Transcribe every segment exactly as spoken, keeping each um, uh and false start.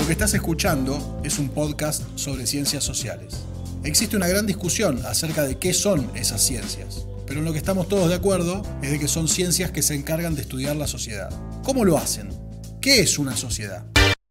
Lo que estás escuchando es un podcast sobre ciencias sociales. Existe una gran discusión acerca de qué son esas ciencias, pero en lo que estamos todos de acuerdo es de que son ciencias que se encargan de estudiar la sociedad. ¿Cómo lo hacen? ¿Qué es una sociedad?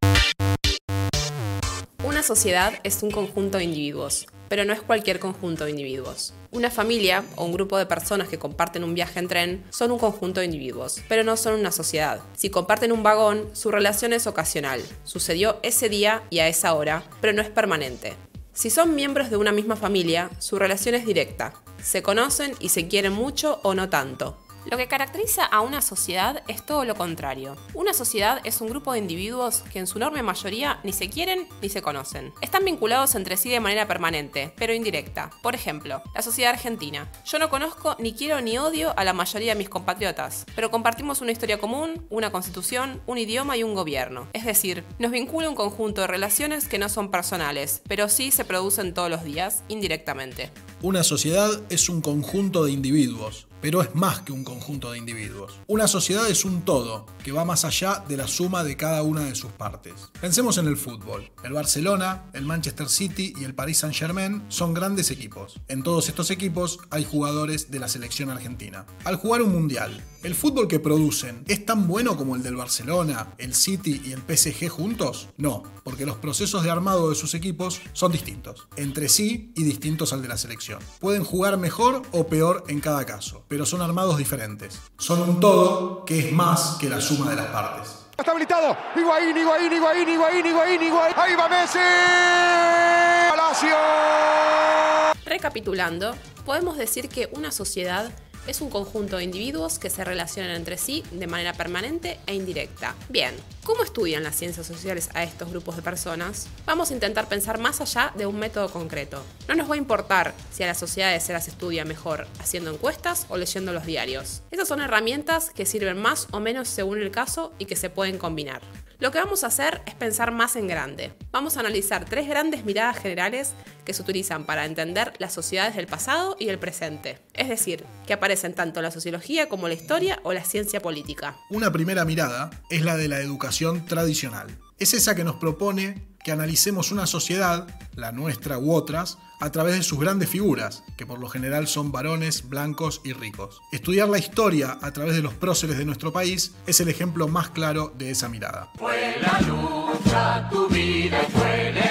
Una sociedad es un conjunto de individuos, pero no es cualquier conjunto de individuos. Una familia o un grupo de personas que comparten un viaje en tren son un conjunto de individuos, pero no son una sociedad. Si comparten un vagón, su relación es ocasional. Sucedió ese día y a esa hora, pero no es permanente. Si son miembros de una misma familia, su relación es directa. Se conocen y se quieren mucho o no tanto. Lo que caracteriza a una sociedad es todo lo contrario. Una sociedad es un grupo de individuos que en su enorme mayoría ni se quieren ni se conocen. Están vinculados entre sí de manera permanente, pero indirecta. Por ejemplo, la sociedad argentina. Yo no conozco, ni quiero ni odio a la mayoría de mis compatriotas, pero compartimos una historia común, una constitución, un idioma y un gobierno. Es decir, nos vincula un conjunto de relaciones que no son personales, pero sí se producen todos los días, indirectamente. Una sociedad es un conjunto de individuos, pero es más que un conjunto de individuos. Una sociedad es un todo, que va más allá de la suma de cada una de sus partes. Pensemos en el fútbol. El Barcelona, el Manchester City y el Paris Saint-Germain son grandes equipos. En todos estos equipos hay jugadores de la selección argentina. Al jugar un mundial, ¿el fútbol que producen es tan bueno como el del Barcelona, el City y el P S G juntos? No, porque los procesos de armado de sus equipos son distintos, entre sí y distintos al de la selección. Pueden jugar mejor o peor en cada caso, pero son armados diferentes. Son un todo que es más que la suma de las partes. Está habilitado. Higuaín, Higuaín, Higuaín, Higuaín, Higuaín, Higuaín. Ahí va Messi. Palacio. Recapitulando, podemos decir que una sociedad es un conjunto de individuos que se relacionan entre sí de manera permanente e indirecta. Bien, ¿cómo estudian las ciencias sociales a estos grupos de personas? Vamos a intentar pensar más allá de un método concreto. No nos va a importar si a las sociedades se las estudia mejor haciendo encuestas o leyendo los diarios. Esas son herramientas que sirven más o menos según el caso y que se pueden combinar. Lo que vamos a hacer es pensar más en grande. Vamos a analizar tres grandes miradas generales que se utilizan para entender las sociedades del pasado y del presente. Es decir, que aparecen tanto la sociología como la historia o la ciencia política. Una primera mirada es la de la educación tradicional. Es esa que nos propone que analicemos una sociedad, la nuestra u otras, a través de sus grandes figuras, que por lo general son varones, blancos y ricos. Estudiar la historia a través de los próceres de nuestro país es el ejemplo más claro de esa mirada. Fue la lucha, tu vida y fue el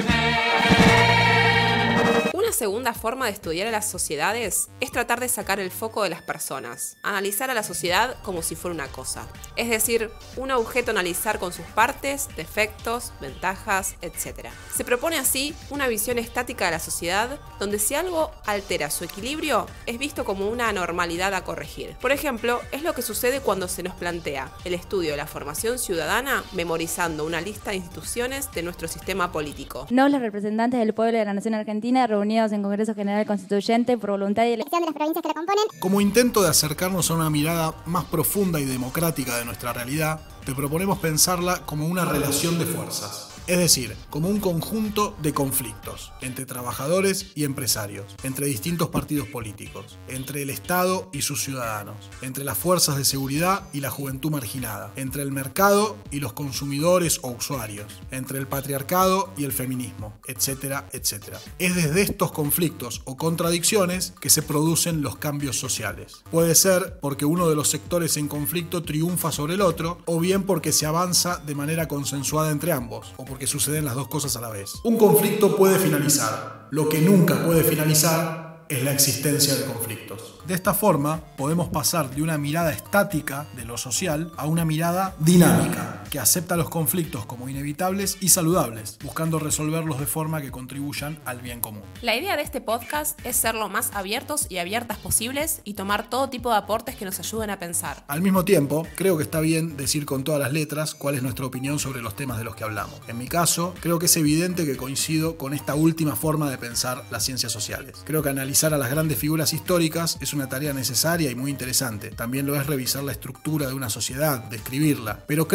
Una segunda forma de estudiar a las sociedades es tratar de sacar el foco de las personas, analizar a la sociedad como si fuera una cosa, es decir, un objeto a analizar con sus partes, defectos, ventajas, etcétera. Se propone así una visión estática de la sociedad, donde si algo altera su equilibrio, es visto como una anormalidad a corregir. Por ejemplo, es lo que sucede cuando se nos plantea el estudio de la formación ciudadana memorizando una lista de instituciones de nuestro sistema político. Nobles representantes del pueblo de la nación argentina reunidos en Congreso General Constituyente por voluntad y elección de las provincias que la componen. Como intento de acercarnos a una mirada más profunda y democrática de nuestra realidad, te proponemos pensarla como una relación de fuerzas. Es decir, como un conjunto de conflictos entre trabajadores y empresarios, entre distintos partidos políticos, entre el Estado y sus ciudadanos, entre las fuerzas de seguridad y la juventud marginada, entre el mercado y los consumidores o usuarios, entre el patriarcado y el feminismo, etcétera, etcétera. Es desde estos conflictos o contradicciones que se producen los cambios sociales. Puede ser porque uno de los sectores en conflicto triunfa sobre el otro, o bien porque se avanza de manera consensuada entre ambos, o porque suceden las dos cosas a la vez. Un conflicto puede finalizar. Lo que nunca puede finalizar es la existencia de conflictos. De esta forma, podemos pasar de una mirada estática de lo social a una mirada dinámica, que acepta los conflictos como inevitables y saludables, buscando resolverlos de forma que contribuyan al bien común. La idea de este podcast es ser lo más abiertos y abiertas posibles y tomar todo tipo de aportes que nos ayuden a pensar. Al mismo tiempo, creo que está bien decir con todas las letras cuál es nuestra opinión sobre los temas de los que hablamos. En mi caso, creo que es evidente que coincido con esta última forma de pensar las ciencias sociales. Creo que analizar a las grandes figuras históricas es una tarea necesaria y muy interesante. También lo es revisar la estructura de una sociedad, describirla. Pero creo que la tercera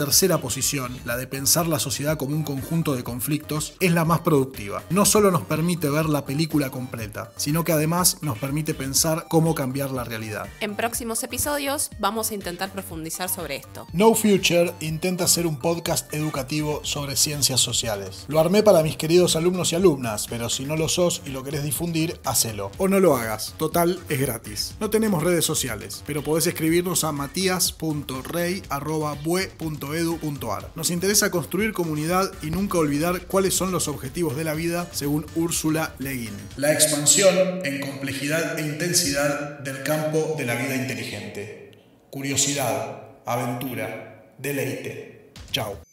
tercera posición, la de pensar la sociedad como un conjunto de conflictos, es la más productiva. No solo nos permite ver la película completa, sino que además nos permite pensar cómo cambiar la realidad. En próximos episodios vamos a intentar profundizar sobre esto. No Future intenta hacer un podcast educativo sobre ciencias sociales. Lo armé para mis queridos alumnos y alumnas, pero si no lo sos y lo querés difundir, hacelo. O no lo hagas, total, es gratis. No tenemos redes sociales, pero podés escribirnos a matías punto rey arroba bue punto edu punto ar. Nos interesa construir comunidad y nunca olvidar cuáles son los objetivos de la vida según Úrsula Le Guin. La expansión en complejidad e intensidad del campo de la vida inteligente. Curiosidad, aventura, deleite. Chao.